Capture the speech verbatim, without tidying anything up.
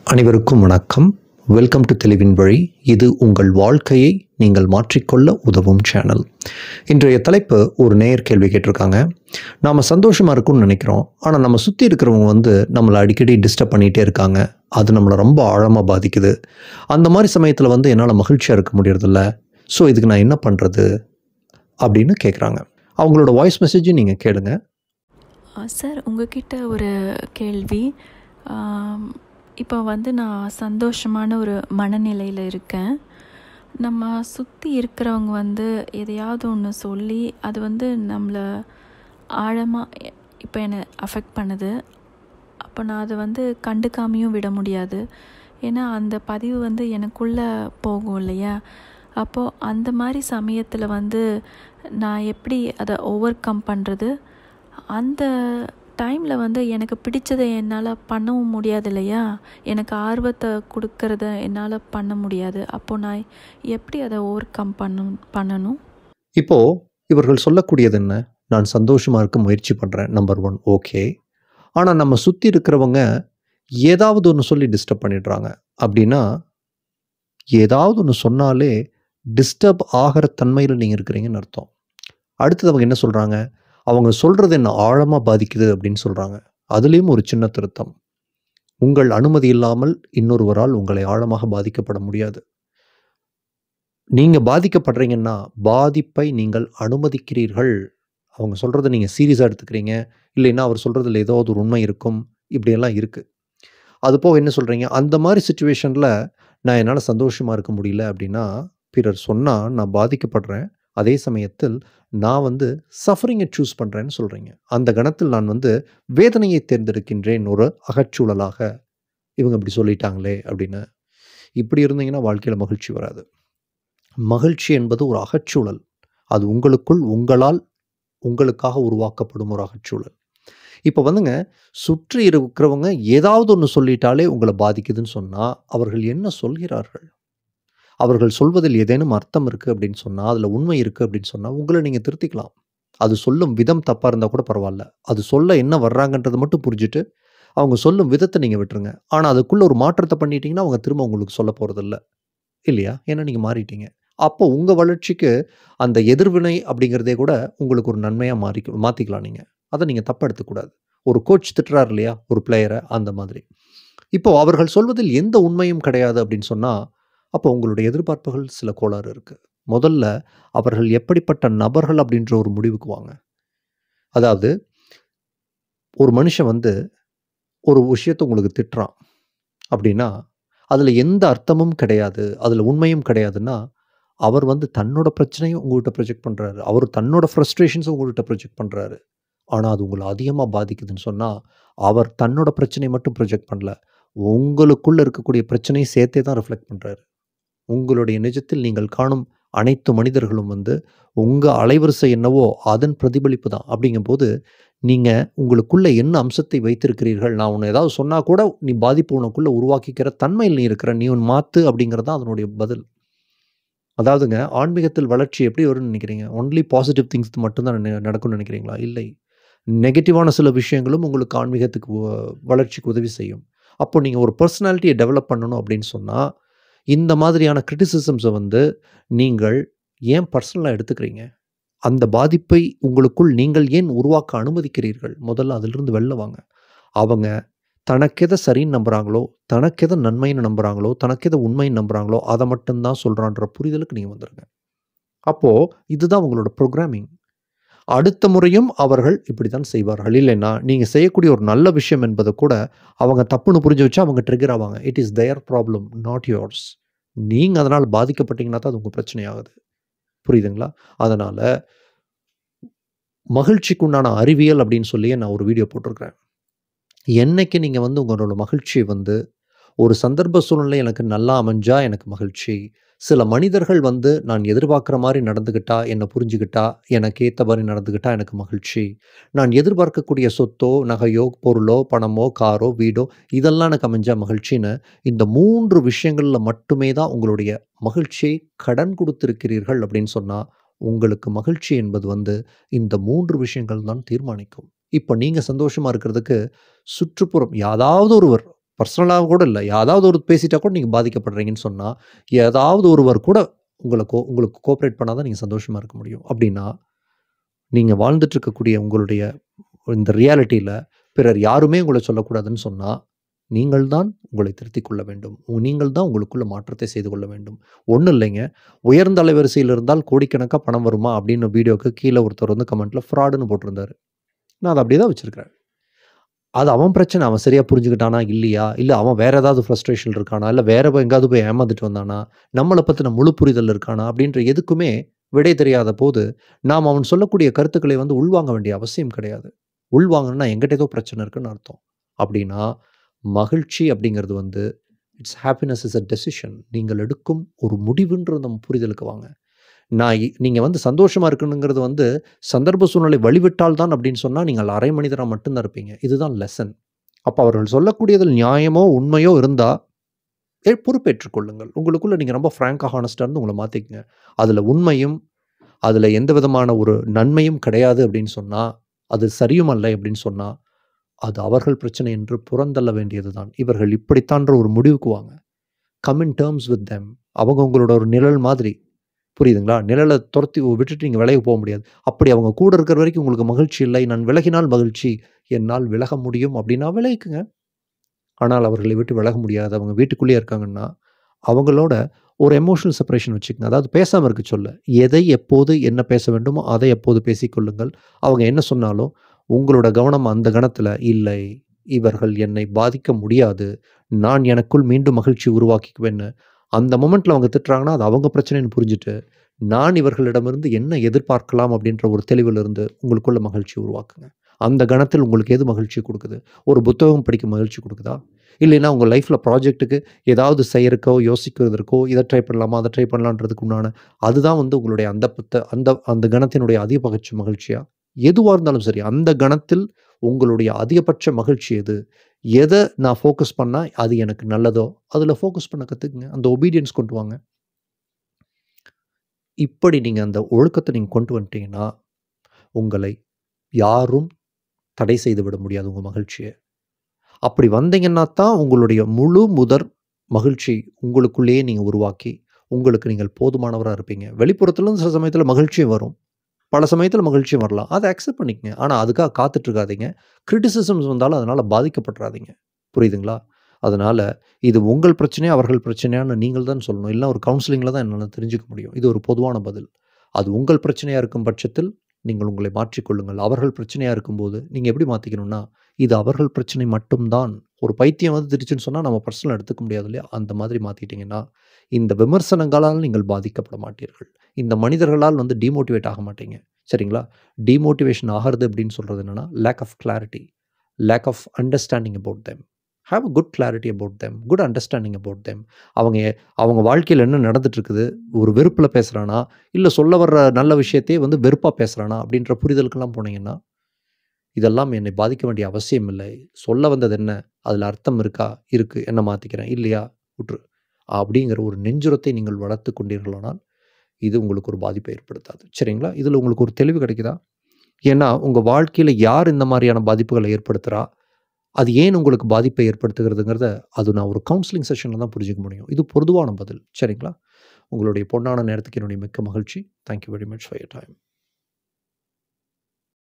அனைவருக்கும் வணக்கம். Welcome to தெளிவின் வழி. இது உங்கள் வாழ்க்கையை நீங்கள் மாற்றிக்கொள்ள உதவும் சேனல். இன்றைய தலைப்பு, ஒரு நேயர் கேள்வி கேட்டிருக்காங்க. நாம் சந்தோஷமாக இருக்கும்னு நினைக்கிறோம், ஆனால் நம்ம சுற்றி இருக்கிறவங்க வந்து நம்மளை அடிக்கடி டிஸ்டர்ப் பண்ணிகிட்டே இருக்காங்க. அது நம்மளை ரொம்ப ஆழமாக பாதிக்குது. அந்த மாதிரி சமயத்தில் வந்து என்னால் மகிழ்ச்சியாக இருக்க முடியறதில்ல. ஸோ இதுக்கு நான் என்ன பண்ணுறது அப்படின்னு கேட்குறாங்க. அவங்களோட வாய்ஸ் மெசேஜை நீங்கள் கேளுங்க. சார், உங்ககிட்ட ஒரு கேள்வி. இப்போ வந்து நான் சந்தோஷமான ஒரு மனநிலையில் இருக்கேன். நம்ம சுற்றி இருக்கிறவங்க வந்து எதையாவது ஒன்று சொல்லி அது வந்து நம்மளை ஆழமாக இப்போ என்னை அஃபெக்ட் பண்ணுது. அப்போ நான் அதை வந்து கண்டுக்காமையும் விட முடியாது. ஏன்னா அந்த பதிவு வந்து எனக்குள்ளே போகும் இல்லையா? அப்போது அந்த மாதிரி சமயத்தில் வந்து நான் எப்படி அதை ஓவர் கம் பண்ணுறது? அந்த டைமில் வந்து எனக்கு பிடிச்சதை என்னால் பண்ணவும் முடியாது இல்லையா? எனக்கு ஆர்வத்தை கொடுக்கறத என்னால் பண்ண முடியாது. அப்போது நான் எப்படி அதை ஓவர் கம் பண்ண பண்ணணும் இப்போது இவர்கள் சொல்லக்கூடியது என்ன? நான் சந்தோஷமாக இருக்க முயற்சி பண்ணுறேன், நம்பர் ஒன், ஓகே. ஆனால் நம்ம சுற்றி இருக்கிறவங்க ஏதாவது ஒன்று சொல்லி டிஸ்டர்ப் பண்ணிடுறாங்க. அப்படின்னா ஏதாவது ஒன்று சொன்னாலே டிஸ்டர்ப் ஆகிற தன்மையில் நீங்கள் இருக்கிறீங்கன்னு அர்த்தம். அடுத்தது அவங்க என்ன சொல்கிறாங்க? அவங்க சொல்கிறது என்ன ஆழமாக பாதிக்குது அப்படின்னு சொல்கிறாங்க. அதுலேயும் ஒரு சின்ன திருத்தம். உங்கள் அனுமதி இல்லாமல் இன்னொருவரால் உங்களை ஆழமாக பாதிக்கப்பட முடியாது. நீங்கள் பாதிக்கப்படுறீங்கன்னா பாதிப்பை நீங்கள் அனுமதிக்கிறீர்கள். அவங்க சொல்கிறத நீங்கள் சீரியஸாக எடுத்துக்கிறீங்க. இல்லைன்னா அவர் சொல்கிறதுல ஏதோ ஒரு உண்மை இருக்கும். இப்படியெல்லாம் இருக்குது. அதுபோக என்ன சொல்கிறீங்க? அந்த மாதிரி சுச்சுவேஷனில் நான் என்னால் சந்தோஷமாக இருக்க முடியல அப்படின்னா, பிறர் சொன்னால் நான் பாதிக்கப்படுறேன், அதே சமயத்தில் நான் வந்து சஃபரிங்கை சூஸ் பண்ணுறேன்னு சொல்கிறீங்க. அந்த கணத்தில் நான் வந்து வேதனையை தேர்ந்தெடுக்கின்றேன் ஒரு அகச்சூழலாக. இவங்க இப்படி சொல்லிட்டாங்களே அப்படின்னு. இப்படி இருந்தீங்கன்னா வாழ்க்கையில் மகிழ்ச்சி வராது. மகிழ்ச்சி என்பது ஒரு அகச்சூழல். அது உங்களுக்குள் உங்களால் உங்களுக்காக உருவாக்கப்படும் ஒரு அகச்சூழல். இப்போ வந்துங்க, சுற்றி இருக்கிறவங்க ஏதாவது ஒன்று சொல்லிட்டாலே உங்களை பாதிக்குதுன்னு சொன்னால் அவர்கள் என்ன சொல்கிறார்கள்? அவர்கள் சொல்வதில் ஏதேனும் அர்த்தம் இருக்குது அப்படின்னு சொன்னால், அதில் உண்மை இருக்குது அப்படின்னு சொன்னால் உங்களை நீங்கள் திருத்திக்கலாம். அது சொல்லும் விதம் தப்பாக இருந்தால் கூட பரவாயில்ல. அது சொல்ல என்ன வர்றாங்கன்றதை மட்டும் புரிஞ்சுட்டு அவங்க சொல்லும் விதத்தை நீங்கள் விட்டுருங்க. ஆனால் அதுக்குள்ளே ஒரு மாற்றத்தை பண்ணிட்டீங்கன்னா அவங்க திரும்ப உங்களுக்கு சொல்ல போகிறதில்ல இல்லையா? ஏன்னா நீங்கள் மாறிட்டீங்க. அப்போ உங்கள் வளர்ச்சிக்கு அந்த எதிர்வினை அப்படிங்கிறதே கூட உங்களுக்கு ஒரு நன்மையாக மாறி மாற்றிக்கலாம். நீங்கள் அதை நீங்கள் தப்பாக எடுத்துக்கூடாது. ஒரு கோச் திட்டுறார் இல்லையா ஒரு பிளேயரை, அந்த மாதிரி. இப்போது அவர்கள் சொல்வதில் எந்த உண்மையும் கிடையாது அப்படின்னு சொன்னால், அப்போ உங்களுடைய எதிர்பார்ப்புகள் சில கோளாறு இருக்குது. முதல்ல அவர்கள் எப்படிப்பட்ட நபர்கள் அப்படின்ற ஒரு முடிவுக்கு வாங்க. அதாவது ஒரு மனுஷன் வந்து ஒரு விஷயத்தை உங்களுக்கு திட்டுறான் அப்படின்னா அதில் எந்த அர்த்தமும் கிடையாது, அதில் உண்மையும் கிடையாதுன்னா, அவர் வந்து தன்னோட பிரச்சனையும் உங்கள்கிட்ட ப்ரொஜெக்ட் பண்ணுறாரு. அவர் தன்னோட ஃப்ரஸ்ட்ரேஷன்ஸும் உங்கள்கிட்ட ப்ரொஜெக்ட் பண்ணுறாரு. ஆனால் அது உங்களை அதிகமாக பாதிக்குதுன்னு சொன்னால், அவர் தன்னோட பிரச்சனையை மட்டும் ப்ரொஜெக்ட் பண்ணல, உங்களுக்குள்ளே இருக்கக்கூடிய பிரச்சனையை சேர்த்தே தான் ரிஃப்ளெக்ட் பண்ணுறாரு. உங்களுடைய நிஜத்தில் நீங்கள் காணும் அனைத்து மனிதர்களும் வந்து உங்கள் அலைவரிசை என்னவோ அதன் பிரதிபலிப்பு தான். அப்படிங்கும்போது நீங்கள் உங்களுக்குள்ளே என்ன அம்சத்தை வைத்திருக்கிறீர்கள், நான் உன்னை ஏதாவது சொன்னால் கூட நீ பாதிப்பு உனக்குள்ளே உருவாக்கிக்கிற தன்மையில் நீ இருக்கிற, நீ உன் மாற்று அப்படிங்கிறது தான் அதனுடைய பதில். அதாவதுங்க, ஆன்மீகத்தில் வளர்ச்சி எப்படி வரும்னு நினைக்கிறீங்க? ஒன்லி பாசிட்டிவ் திங்ஸ் மட்டும்தான் நடக்கும்னு நினைக்கிறீங்களா? இல்லை, நெகட்டிவான சில விஷயங்களும் உங்களுக்கு ஆன்மீகத்துக்கு வளர்ச்சிக்கு உதவி செய்யும். அப்போ நீங்கள் ஒரு பர்சனாலிட்டியை டெவலப் பண்ணணும் அப்படின்னு சொன்னால், இந்த மாதிரியான கிரிட்டிசிசம்ஸை வந்து நீங்கள் ஏன் பர்சனலாக எடுத்துக்கிறீங்க? அந்த பாதிப்பை உங்களுக்குள் நீங்கள் ஏன் உருவாக்க அனுமதிக்கிறீர்கள்? முதல்ல அதிலிருந்து வெளில வாங்க. அவங்க தனக்கெதை சரின்னு நம்புகிறாங்களோ, தனக்கெதை நன்மைன்னு நம்புகிறாங்களோ, தனக்கெதை உண்மைன்னு நம்புகிறாங்களோ அதை மட்டும்தான் சொல்கிறான்ற புரிதலுக்கு நீங்கள் வந்துடுங்க. அப்போது இதுதான் உங்களோட ப்ரோக்ராமிங். அடுத்த முறையும் அவர்கள் இப்படி தான் செய்வார்கள். இல்லைன்னா நீங்கள் செய்யக்கூடிய ஒரு நல்ல விஷயம் என்பதை கூட அவங்க தப்புன்னு புரிஞ்சு வச்சா அவங்க ட்ரிகர் ஆவாங்க. It is their problem, not yours. நீங்கள் அதனால் பாதிக்கப்பட்டீங்கன்னா தான் அது உங்கள் பிரச்சனையாகுது. புரியுதுங்களா? அதனால் மகிழ்ச்சிக்கு உண்டான அறிவியல் அப்படின்னு சொல்லியே நான் ஒரு வீடியோ போட்டிருக்கிறேன். என்னைக்கு நீங்கள் வந்து உங்களோட மகிழ்ச்சியை வந்து ஒரு சந்தர்ப்ப சூழ்நிலை எனக்கு நல்லா அமைஞ்சா எனக்கு மகிழ்ச்சி, சில மனிதர்கள் வந்து நான் எதிர்பார்க்குற மாதிரி நடந்துக்கிட்டா, என்னை புரிஞ்சுக்கிட்டா, எனக்கு ஏற்ற மாதிரி நடந்துக்கிட்டா எனக்கு மகிழ்ச்சி, நான் எதிர்பார்க்கக்கூடிய சொத்தோ நகையோ பொருளோ பணமோ காரோ வீடோ இதெல்லாம் எனக்கு அமைஞ்சா மகிழ்ச்சின்னு, இந்த மூன்று விஷயங்களில் மட்டுமே தான் உங்களுடைய மகிழ்ச்சியை கடன் கொடுத்துருக்கிறீர்கள் அப்படின்னு சொன்னால், உங்களுக்கு மகிழ்ச்சி என்பது வந்து இந்த மூன்று விஷயங்கள் தான் தீர்மானிக்கும். இப்போ நீங்கள் சந்தோஷமாக இருக்கிறதுக்கு சுற்றுப்புறம் யாராவது ஒருவர் பர்சனலாக கூட இல்லை, ஏதாவது ஒரு பேசிட்டா கூட நீங்கள் பாதிக்கப்படுறீங்கன்னு சொன்னால், ஏதாவது ஒருவர் கூட உங்களை கோ உங்களுக்கு கோஆப்ரேட் பண்ணால் தான் நீங்கள் சந்தோஷமாக இருக்க முடியும். அப்படின்னா நீங்கள் வாழ்ந்துட்டு இருக்கக்கூடிய உங்களுடைய இந்த ரியாலிட்டியில் பிறர் யாருமே உங்களை சொல்லக்கூடாதுன்னு சொன்னால், நீங்கள் தான் உங்களை திருத்திக் கொள்ள வேண்டும். உ- நீங்கள் தான் உங்களுக்குள்ள மாற்றத்தை செய்து கொள்ள வேண்டும். ஒன்றும் இல்லைங்க, உயர்ந்த அலைவரிசையில் இருந்தால் கோடிக்கணக்காக பணம் வருமா அப்படின்னு வீடியோக்கு கீழே ஒருத்தர் வந்து கமெண்ட்டில் ஃப்ராடுன்னு போட்டிருந்தாரு. நான் அதை அப்படியே தான் வச்சுருக்கிறேன். அது அவன் பிரச்சனை. அவன் சரியாக புரிஞ்சுக்கிட்டானா இல்லையா, இல்லை அவன் வேறு ஏதாவது ஃப்ரஸ்ட்ரேஷன் இருக்கானா, இல்லை வேறு எங்கேயாவது போய் ஏமாந்துட்டு வந்தானா, நம்மளை பற்றின முழு புரிதல் இருக்கானா அப்படின்ற எதுக்குமே விடை தெரியாத போது நாம் அவன் சொல்லக்கூடிய கருத்துக்களை வந்து உள்வாங்க வேண்டிய அவசியம் கிடையாது. உள்வாங்கணும்னா எங்கிட்ட ஏதோ பிரச்சனை இருக்குன்னு அர்த்தம். அப்படின்னா மகிழ்ச்சி அப்படிங்கிறது வந்து it's happiness is a decision. நீங்கள் எடுக்கும் ஒரு முடிவுன்ற நம்ம புரிதலுக்கு வாங்க. நான் இ- நீங்க வந்து சந்தோஷமா இருக்கணுங்கிறது வந்து சந்தர்ப்ப சூழ்நிலை வழிவிட்டால் தான் அப்படின்னு சொன்னா நீங்கள் அரை மனிதரா மட்டும்தான் இருப்பீங்க. இதுதான் லெசன். அப்ப அவர்கள் சொல்லக்கூடியதில் நியாயமோ உண்மையோ இருந்தா ஏ பொறுப்பேற்றுக் கொள்ளுங்கள். உங்களுக்குள்ள நீங்க ரொம்ப ஃப்ராங்கா ஹானஸ்டா இருந்து உங்களை மாத்திக்கங்க. அதுல உண்மையும் அதுல எந்த விதமான ஒரு நன்மையும் கிடையாது அப்படின்னு சொன்னா, அது சரியும் அல்ல அப்படின்னு சொன்னா, அது அவர்கள் பிரச்சனை என்று புறந்தள்ள வேண்டியதுதான். இவர்கள் இப்படித்தான்ற ஒரு முடிவுக்கு வாங்க. Come in terms with them. அவங்க உங்களோட ஒரு நிழல் மாதிரி. புரியுதுங்களா? நிழலை துரத்தி விட்டுட்டு நீங்கள் விலகி போக முடியாது. அப்படி அவங்க கூட இருக்கிற வரைக்கும் உங்களுக்கு மகிழ்ச்சி இல்லை, நான் விலகினால் மகிழ்ச்சி, என்னால் விலக முடியும் அப்படின்னா விலகிக்குங்க. ஆனால் அவர்களை விட்டு விலக முடியாது, அவங்க வீட்டுக்குள்ளேயே இருக்காங்கன்னா, அவங்களோட ஒரு எமோஷனல் செப்பரேஷன் வச்சுக்கங்க. அதாவது பேசாமல் இருக்க சொல்ல, எதை எப்போது என்ன பேச வேண்டுமோ அதை எப்போது பேசிக்கொள்ளுங்கள். அவங்க என்ன சொன்னாலும் உங்களோட கவனம் அந்த கணத்தில் இல்லை, இவர்கள் என்னை பாதிக்க முடியாது, நான் எனக்குள் மீண்டும் மகிழ்ச்சி உருவாக்கிக்குவேன்னு அந்த மொமெண்ட்டில் அவங்க திட்டுறாங்கன்னா அது அவங்க பிரச்சனைன்னு புரிஞ்சுட்டு, நான் இவர்களிடமிருந்து என்ன எதிர்பார்க்கலாம் அப்படின்ற ஒரு தெளிவிலிருந்து உங்களுக்குள்ள மகிழ்ச்சி உருவாக்குங்க. அந்த கணத்தில் உங்களுக்கு எது மகிழ்ச்சி கொடுக்குது? ஒரு புத்தகம் படிக்க மகிழ்ச்சி கொடுக்குதா? இல்லைன்னா உங்கள் லைஃப்பில் ப்ராஜெக்ட்டுக்கு ஏதாவது செய்யறக்கோ யோசிக்கிறதுக்கோ இதை ட்ரை பண்ணலாமா அதை ட்ரை பண்ணலான்றதுக்கு உண்டான அதுதான் வந்து உங்களுடைய அந்த புத்த அந்த அந்த கணத்தினுடைய அதிகபட்ச மகிழ்ச்சியா? எதுவாக இருந்தாலும் சரி, அந்த கணத்தில் உங்களுடைய அதிகபட்ச மகிழ்ச்சி எது? எதை நான் ஃபோக்கஸ் பண்ணால் அது எனக்கு நல்லதோ அதில் ஃபோக்கஸ் பண்ண கற்றுக்குங்க. அந்த ஒபீடியன்ஸ் கொண்டு வாங்க. இப்படி நீங்கள் அந்த ஒழுக்கத்தை நீங்கள் கொண்டு வந்துட்டீங்கன்னா உங்களை யாரும் தடை செய்து விட முடியாது உங்கள் மகிழ்ச்சியை. அப்படி வந்தீங்கன்னா தான் உங்களுடைய முழு முதற் மகிழ்ச்சி உங்களுக்குள்ளேயே நீங்கள் உருவாக்கி உங்களுக்கு நீங்கள் போதுமானவராக இருப்பீங்க. வெளிப்புறத்துலேருந்து சில சமயத்தில் மகிழ்ச்சியும் வரும், பல சமயத்தில் மகிழ்ச்சியும் வரலாம். அதை அக்செப்ட் பண்ணிக்கங்க. ஆனால் அதுக்காக காத்துட்ருக்காதீங்க. கிரிட்டிசிசம்ஸ் வந்தாலும் அதனால் பாதிக்கப்பட்டுறாதீங்க. புரியுதுங்களா? அதனால் இது உங்கள் பிரச்சனையா அவர்கள் பிரச்சனையான்னு நீங்கள் தான் சொல்லணும். இல்லை ஒரு கவுன்சிலிங்கில் தான் என்னால் தெரிஞ்சுக்க முடியும். இது ஒரு பொதுவான பதில். அது உங்கள் பிரச்சனையாக இருக்கும் பட்சத்தில் நீங்கள் உங்களை மாற்றிக்கொள்ளுங்கள். அவர்கள் பிரச்சனையாக இருக்கும்போது நீங்கள் எப்படி மாற்றிக்கணும்னா, இது அவர்கள் பிரச்சனை மட்டும்தான். ஒரு பைத்தியம் வந்து திருச்சுன்னு சொன்னால் நம்ம பர்சனலாக எடுத்துக்க முடியாது இல்லையா? அந்த மாதிரி மாற்றிட்டீங்கன்னா இந்த விமர்சனங்களால் நீங்கள் பாதிக்கப்பட மாட்டீர்கள். இந்த மனிதர்களால் வந்து டிமோட்டிவேட் ஆக மாட்டீங்க. சரிங்களா? டிமோட்டிவேஷன் ஆகிறது அப்படின்னு சொல்கிறது என்னென்னா lack of clarity, lack of understanding about them. Have a good clarity about them, good understanding about them. அவங்க அவங்க வாழ்க்கையில் என்ன நடந்துட்டு இருக்குது, ஒரு வெறுப்பில் பேசுகிறானா இல்லை சொல்ல வர்ற நல்ல விஷயத்தையே வந்து வெறுப்பாக பேசுகிறானா அப்படின்ற புரிதலுக்கெல்லாம் போனீங்கன்னா, இதெல்லாம் என்னை பாதிக்க வேண்டிய அவசியம் இல்லை, சொல்ல வந்தது என்ன, அதில் அர்த்தம் இருக்கா, இருக்குது, என்ன மாற்றிக்கிறேன், இல்லையா விட்ரு அப்படிங்கிற ஒரு நெஞ்சுரத்தை நீங்கள் வளர்த்து கொண்டீர்களானால் இது உங்களுக்கு ஒரு பாதிப்பை ஏற்படுத்தாது. சரிங்களா? இதில் உங்களுக்கு ஒரு தெளிவு கிடைக்குதா? ஏன்னா உங்கள் வாழ்க்கையில் யார் இந்த மாதிரியான பாதிப்புகளை ஏற்படுத்துகிறா, அது ஏன் உங்களுக்கு பாதிப்பை ஏற்படுத்துகிறதுங்கிறத அது நான் ஒரு கவுன்சிலிங் செஷனில் தான் புரிஞ்சுக்க முடியும். இது பொதுவான பதில். சரிங்களா? உங்களுடைய பொன்னான நேரத்துக்கு என்னுடைய மிக்க மகிழ்ச்சி. Thank you very much for your time.